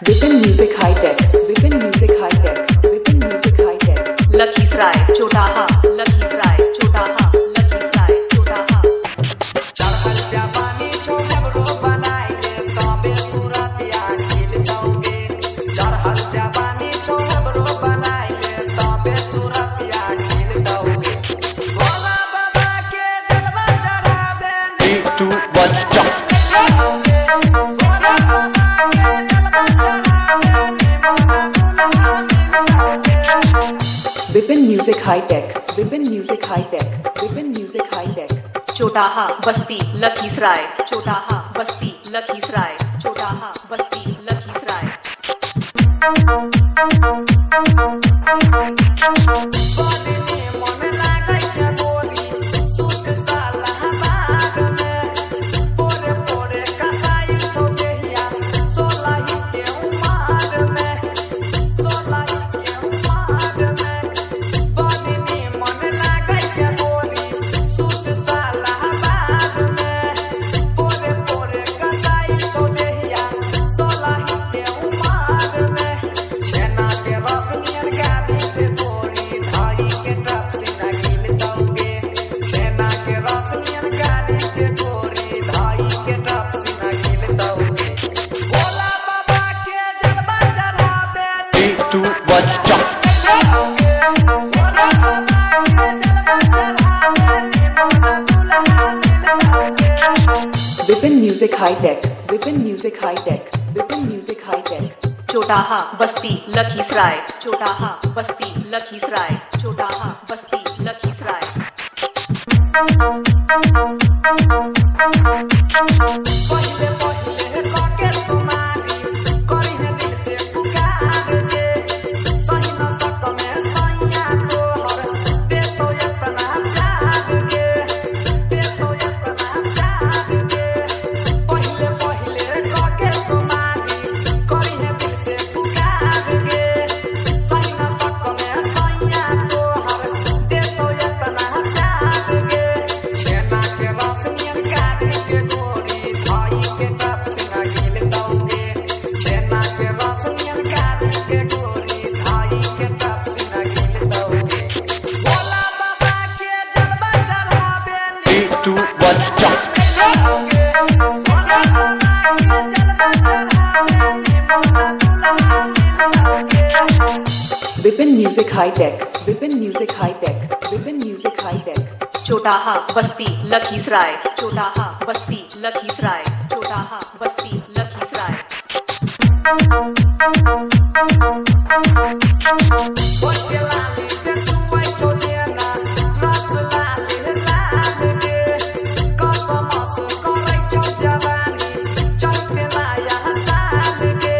Vipin music high tech, Vipin music high tech, Vipin music high tech. Lakhisarai Chotaha, Lakhisarai Chotaha, Lakhisarai Chotaha. चढ़ल जवानी छो हमरो बनाइले तबे सूरतिया खिल दौगे। चढ़ल जवानी छो हमरो बनाइले तबे सूरतिया खिल दौगे। भोला बाबा के जलवा चढ़ाबे 3, 2, 1 just Vipin music high tech, Vipin music high tech, Vipin music high tech. Chotaha बस्ती लखीसराय, चोटाहा बस्ती लखीसराय, चोटाहा बस्ती लखीसराय। बने मन लागै छै बोली सूट साला बाग में। पोरे पोरे कसाई छौ देहिया सोलाही के उमार में, सोलाही के उमार में। बने मन लागै छै बोली सूट साला बाग में। पोरे पोरे कसाई छौ देहिया सोलाही के उमार में। छेना के रस नियर गाली पे गोरी धाई के टप से नगिल दौगे। छेना के रस नियर गाली पे गोरी धाई के टप से नगिल दौगे। भोला बाबा के जलवा चढ़ाबे 3, 2, 1 just भोला बाबा के जलवा चढ़ाबे निमन दुल्हा मिल दौगे। Vipin music high tech, Vipin music high tech, Vipin music high tech. Chotaha बस्ती लखीसराय, चोटाहा बस्ती लखीसराय, चोटाहा बस्ती लखीसराय। पहिले पहिले काके सुमारी करी है दिल से पुकार दे। सही न सक में सैया तोहर दे तो इतना जाग गे, दे तो इतना जाग गे। पहिले पहिले काके सुमारी करी है दिल से पुकार गे। सही न सक में सैया तोहर दे तो इतना जाग गे। छेना के रस नियर गाली के गोरी धाई के टप से नगिल दौगे। छेना के रस नियर गाली के गोरी धाई के टप से नगिल दौगे। भोला बाबा के जलवा चढ़ाबे 3, 2, 1 just भोला बाबा के जलवा चढ़ाबे निमन दुल्हा मिल दौगे। Vipin music high tech, Vipin music high tech, Vipin music high tech. Chotaha बस्ती लखीसराय, चोटाहा बस्ती लखीसराय, चोटाहा बस्ती लखीसराय। ओके लाली से छुपै छौ देना रस लाली लाल गे। कसमस करै छौ जवानी चलते नया साल गे।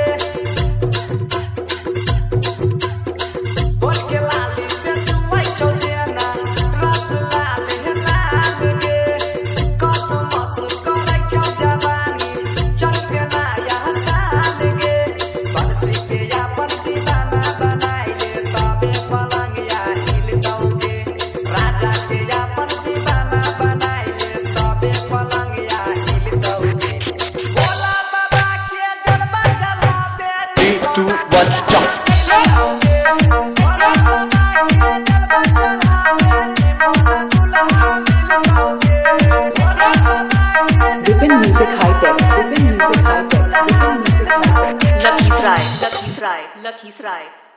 ओके लाली से छुपै छौ देना रस लाली लाल गे। कसमस करै छौ जवानी चलते नया साल गे। बंसी के अपन दीवाना बनाइले तबे पलंगिया हिल दौगे। राजा के अपन दीवाना बनाइले तबे पलंगिया हिल दौगे। भोला बाबा के जलवा चढ़ाबे 3, 2, 1 just भोला बाबा के जलवा चढ़ाबे निमन दुल्हा मिल दौगे। भोला बाबा के Vipin music high tech, Vipin music high tech, Vipin music high tech. Lakhisarai, Lakhisarai, Lakhisarai.